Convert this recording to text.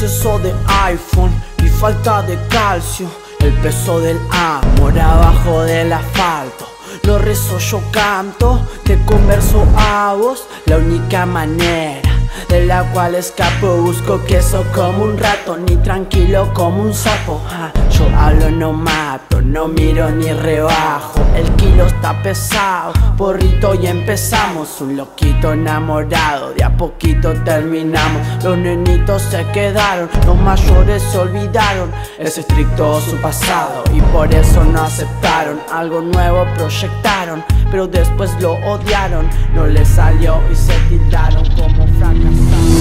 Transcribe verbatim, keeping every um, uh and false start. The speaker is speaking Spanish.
exceso de iPhone y falta de calcio, el peso del amor abajo del asfalto. No rezo, yo canto, te converso a vos, la única manera de la cual escapo. Busco queso como un ratón y tranquilo como un sapo. ah, Yo hablo, no mato, no miro ni rebajo. El kilo está pesado, porrito y empezamos. Un loquito enamorado, de a poquito terminamos. Los nenitos se quedaron, los mayores se olvidaron. Es estricto su pasado y por eso no aceptaron. Algo nuevo proyectaron, pero después lo odiaron. No les salió y se tildaron como fracasados.